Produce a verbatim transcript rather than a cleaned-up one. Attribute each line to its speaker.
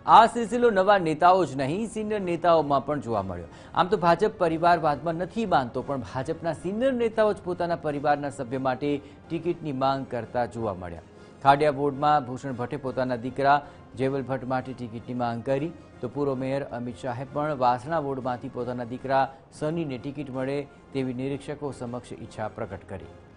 Speaker 1: આ સિલસિલો નવા નેતાઓ જ નહીં, સિનિયર નેતાઓમાં પણ જોવા મળ્યો. આમ તો ભાજપ પરિવારવાદમાં નથી માનતો, પણ ભાજપના સિનિયર નેતાઓ જ પોતાના પરિવારના સભ્ય માટે ટિકિટની માંગ કરતા જોવા મળ્યા. ખાડિયા બોર્ડમાં ભૂષણ ભટ્ટે પોતાના દીકરા જેવલ ભટ્ટ માટે ટિકિટની માંગ કરી, તો પૂર્વ મેયર અમિત શાહે પણ વાસણા વોર્ડમાંથી પોતાના દીકરા સનીને ટિકિટ મળે તેવી નિરીક્ષકો સમક્ષ ઈચ્છા પ્રકટ કરી.